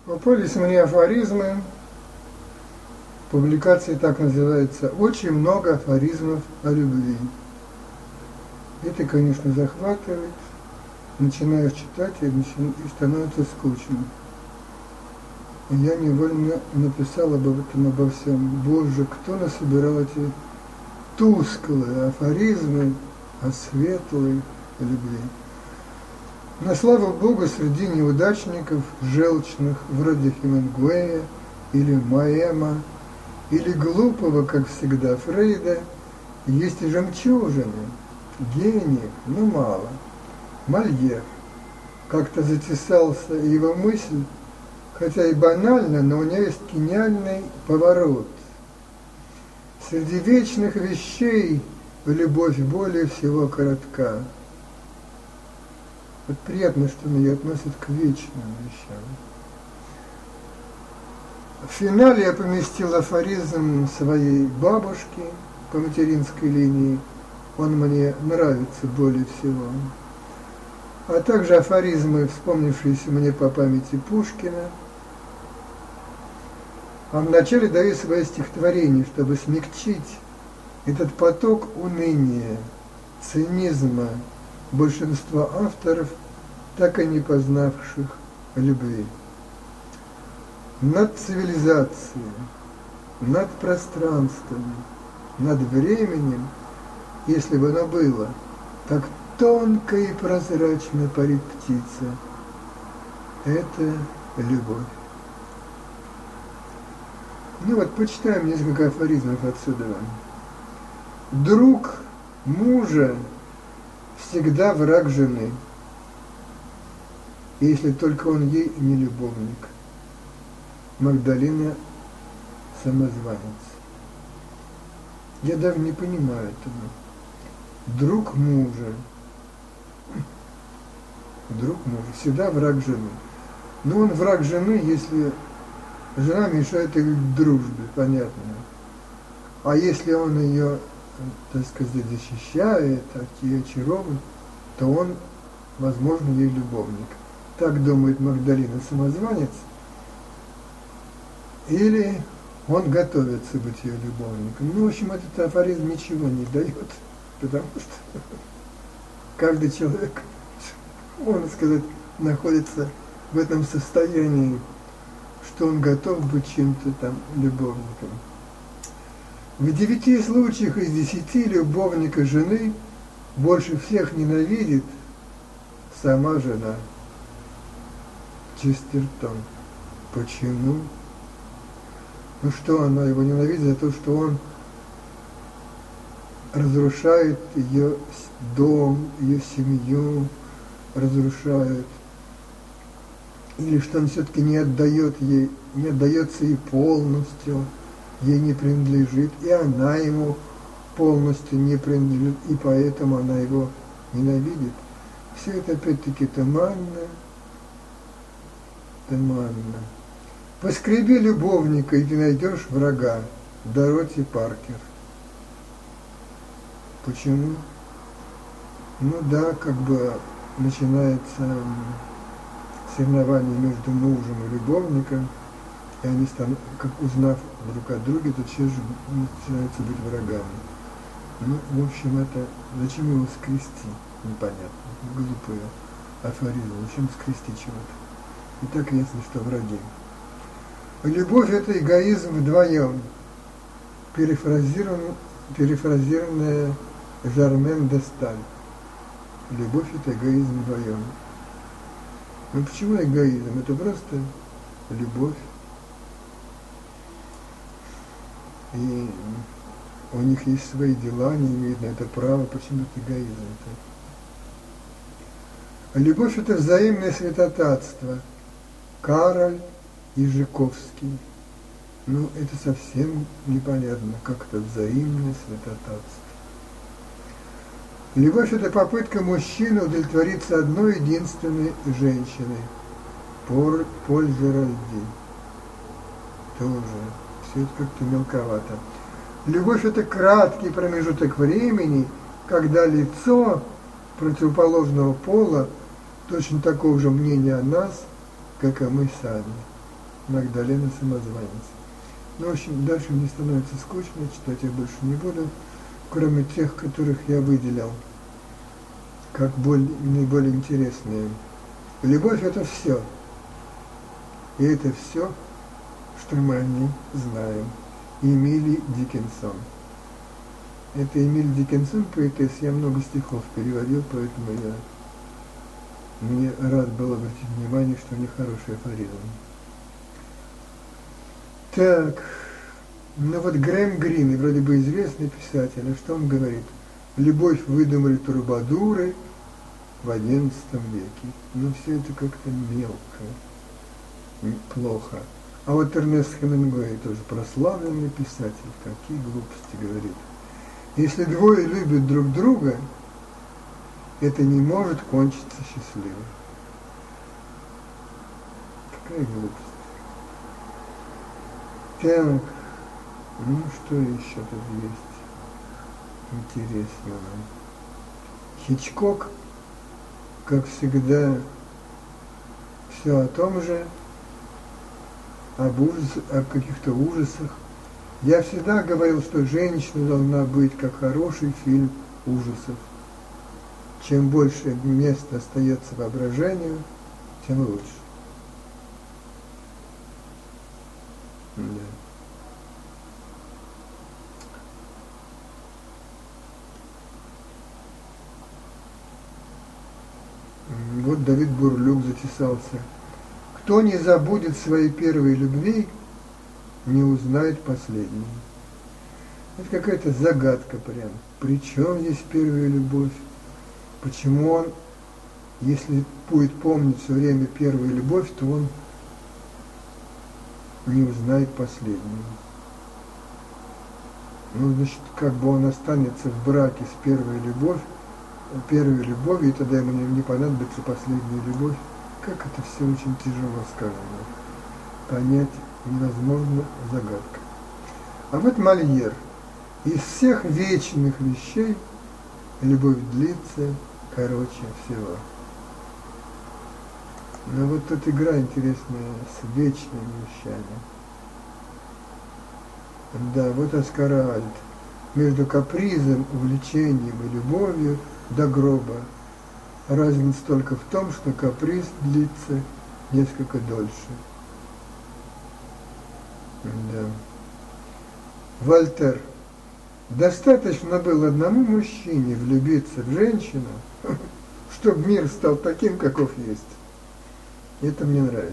Попались мне афоризмы, публикация так называется «Очень много афоризмов о любви». Это, конечно, захватывает, начинаешь читать и становится скучно. И я невольно написал об этом, обо всем. Боже, кто насобирал эти тусклые афоризмы о светлой любви. Но, слава Богу, среди неудачников, желчных, вроде Хемингуэя или Маэма, или глупого, как всегда, Фрейда, есть и жемчужины, гениев, но мало. Мольер. Как-то затесался его мысль, хотя и банально, но у нее есть гениальный поворот. Среди вечных вещей любовь более всего коротка. Вот приятно, что меня относят к вечным вещам. В финале я поместил афоризм своей бабушки по материнской линии. Он мне нравится более всего. А также афоризмы, вспомнившиеся мне по памяти Пушкина. А вначале даю свое стихотворение, чтобы смягчить этот поток уныния, цинизма большинства авторов, так и не познавших любви. Над цивилизацией, над пространством, над временем, если бы оно было, так тонко и прозрачно парит птица. Это любовь. Ну вот, почитаем несколько афоризмов отсюда. Друг мужа всегда враг жены, если только он ей не любовник. Магдалина Самозванец. Я даже не понимаю этого. Друг мужа всегда враг жены. Но он враг жены, если жена мешает их дружбе, понятно. А если он ее, так сказать, защищает, ее очаровывает, то он, возможно, ей любовник. Так думает Магдалина Самозванец. Или он готовится быть ее любовником. Ну, в общем, этот афоризм ничего не дает, потому что каждый человек, можно сказать, находится в этом состоянии, что он готов быть чем-то там любовником. В 9 случаях из 10 любовника жены больше всех ненавидит сама жена. Честертон. Почему? Ну что, она его ненавидит за то, что он разрушает ее дом, ее семью, разрушает. Или что он все-таки не отдает ей, не отдается ей полностью, ей не принадлежит, и она ему полностью не принадлежит, и поэтому она его ненавидит. Все это опять-таки туманно. Поскреби любовника, и ты найдешь врага. Дороти Паркер. Почему? Ну да, как бы начинается соревнование между мужем и любовником, и они станут, как узнав друг от друга, то сейчас же начинаются быть врагами. Ну, в общем, это зачем его скрести? Непонятно. Глупые афоризмы. Зачем скрести чего-то? И так ясно, что враги. Любовь – это эгоизм вдвоем, перефразированная Жармен де Сталь. Любовь – это эгоизм вдвоем. Ну почему эгоизм? Это просто любовь. И у них есть свои дела, они имеют на это право. Почему это эгоизм? Любовь – это взаимное святотатство. Кароль и Жиковский. Ну, это совсем непонятно, как это взаимное святотатство. Любовь – это попытка мужчины удовлетвориться одной единственной женщиной. Поль Жеральди. Тоже. Все это как-то мелковато. Любовь – это краткий промежуток времени, когда лицо противоположного пола точно такого же мнения о нас, как и мы сами. Магдалена самозванец. Ну, в общем, дальше мне становится скучно, читать я больше не буду, кроме тех, которых я выделял, как наиболее интересные. Любовь – это все. И это все, что мы о ней знаем. Эмили Диккенсон. Это Эмиль Диккенсон, поэтесса. Я много стихов переводил, поэтому мне рад был обратить внимание, что у них хороший афоризм. Так, ну вот Грэм Грин, вроде бы известный писатель, а что он говорит? Любовь выдумали трубадуры в XI веке. Но все это как-то мелко, плохо. А вот Эрнест Хемингуэй, тоже прославленный писатель, какие глупости говорит. Если двое любят друг друга, это не может кончиться счастливо. Какая глупость. Так, ну что еще тут есть интересного? Хичкок, как всегда, все о том же, о каких-то ужасах. Я всегда говорил, что женщина должна быть как хороший фильм ужасов. Чем больше места остается воображению, тем лучше. Да. Вот Давид Бурлюк затесался. Кто не забудет своей первой любви, не узнает последней. Это какая-то загадка прям. При чем здесь первая любовь? Почему он, если будет помнить все время первую любовь, то он не узнает последнюю? Ну, значит, как бы он останется в браке с первой любовью, и тогда ему не понадобится последняя любовь. Как это все очень тяжело сказано. Понять невозможно, загадка. А вот Мольер. Из всех вечных вещей любовь длится короче всего. Но вот тут игра интересная с вечными вещами. Да, вот Оскар Альд. Между капризом, увлечением и любовью до гроба разница только в том, что каприз длится несколько дольше. Да. Вольтер. Достаточно было одному мужчине влюбиться в женщину, чтобы мир стал таким, каков есть. Это мне нравится.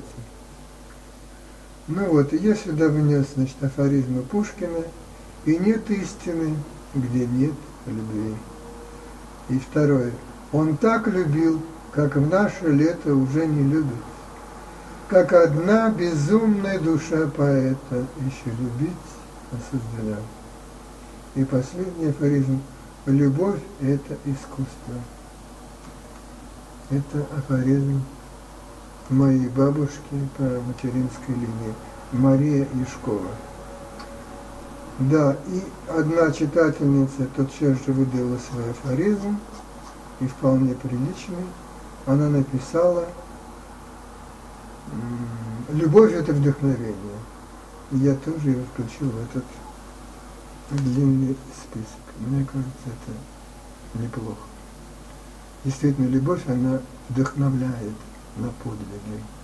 Ну вот, и я сюда внес, значит, афоризмы Пушкина. И нет истины, где нет любви. И второе. Он так любил, как в наше лето уже не любит. Как одна безумная душа поэта еще любить осуждена. И последний афоризм. Любовь – это искусство. Это афоризм моей бабушки по материнской линии, Мария Яшкова. Да, и одна читательница тотчас же выдала свой афоризм, и вполне приличный. Она написала: «Любовь – это вдохновение». И я тоже его включил в этот длинный список. Мне кажется, это неплохо. Действительно, любовь, она вдохновляет на подвиги.